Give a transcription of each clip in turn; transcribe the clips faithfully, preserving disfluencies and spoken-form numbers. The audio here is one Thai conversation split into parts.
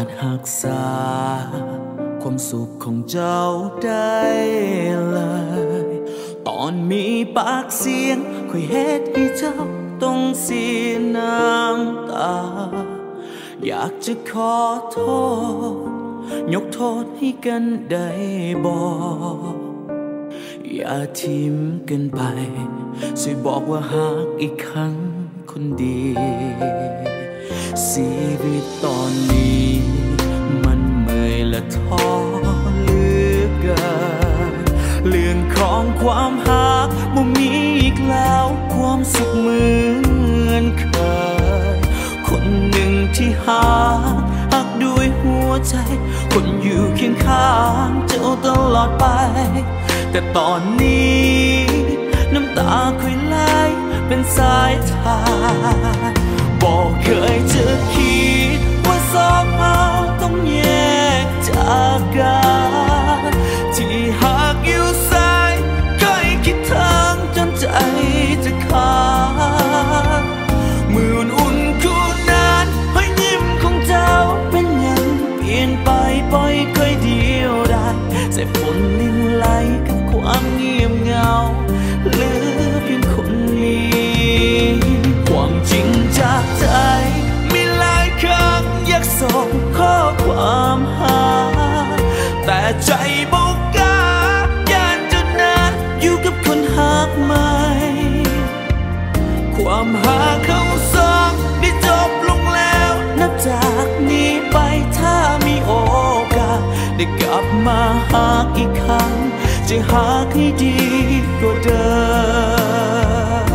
รักษาความสุขของเจ้าได้เลยตอนมีปากเสียงค่อยเฮ็ดให้เจ้าต้องเสียน้ำตาอยากจะขอโทษยกโทษให้กันได้บอกอย่าทิ้มกันไปช่วยบอกว่าหากอีกครั้งคนดีชีวิตตอนนี้มันเมื่อยและท้อเหลือเกินเรื่องของความหักบ่มีอีกแล้วความสุขเหมือนเคยคนหนึ่งที่หักหักด้วยหัวใจคนอยู่เคียงข้างเจ้าตลอดไปแต่ตอนนี้น้ำตาค่อยไหลเป็นสายทานบอกเคยจะคิดว่าสองเราต้องแยกจากกันที่หากอยู่สายเคยคิดทางจนใจจะขาดมืออุ่นคู่นั้นให้ยิ้มของเจ้าเป็นยังเปลี่ยนไปปล่อยเคยเดียวได้ใส่ฝนลิ้นไหลกับความเงียบเหงาเหลือเพียงคนนี้ความจริงจากใจมีหลายครั้งอยากส่งข้อความหาแต่ใจบอกกล้าย่านจนนานอยู่กับคนหักใหม่ความหาเขาสองได้จบลงแล้วนับจากนี้ไปถ้ามีโอกาสได้กลับมาหาอีกครั้งจะหาให้ดีกว่าเดิม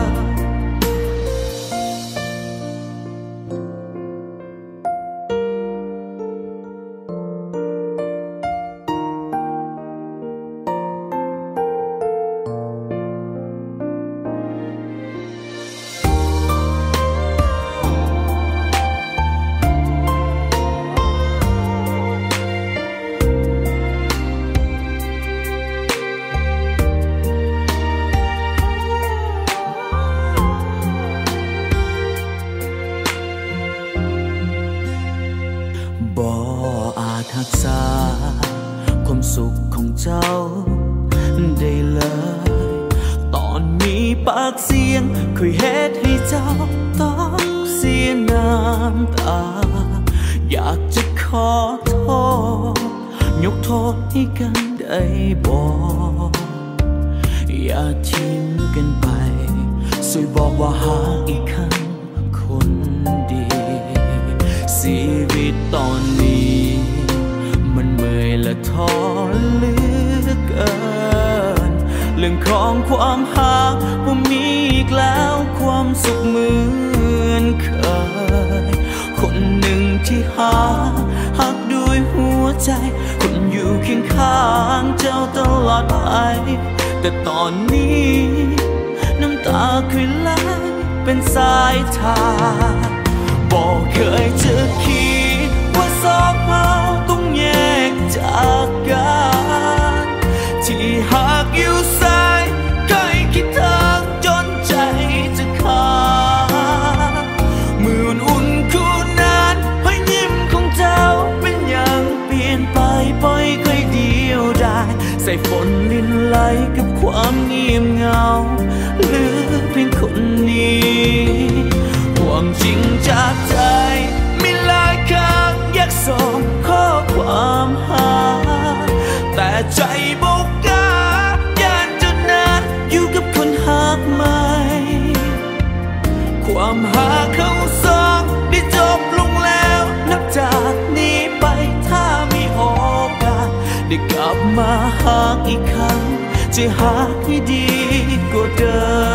บ่อาจรักษาความสุขของเจ้าได้เลยตอนมีปากเสียงเคยเฮ็ดให้เจ้าต้องเสียน้ำตาอยากจะขอโทษยกโทษให้กันได้บอกอย่าทิ้งกันไปช่วยบอกว่าหากอีกครั้งคนดีชีวิตตอนนี้มันเมื่อยและท้อเหลือเกินเรื่องของความหักบ่มีอีกแล้วความสุขเหมือนเคยคนหนึ่งที่หักหักด้วยหัวใจคนอยู่เคียงข้างเจ้าตลอดไปแต่ตอนนี้น้ำตาค่อยไหลเป็นสายทานบอกเคยจะคิดว่าสองเราต้องแยกจากกันที่หากอยู่สายเคยคิดทางจนใจจะขาดมืออุ่นคู่นั้นให้ยิ้มของเจ้าเป็นอย่างเปลี่ยนไปปล่อยเคยเดียวได้ใส่ฝนลิ้นไหลกับความเงียบเหงาเหลือเพียงคนนี้ความจริงจากใจมีหลายครั้งอยากส่งข้อความหาแต่ใจบอกกล้าย่านจนนานอยู่กับคนหักใหม่ความหาเขาสองได้จบลงแล้วนับจากนี้ไปถ้ามีโอกาสได้กลับมาหาอีกครั้งจะหาให้ดีกว่าเดิม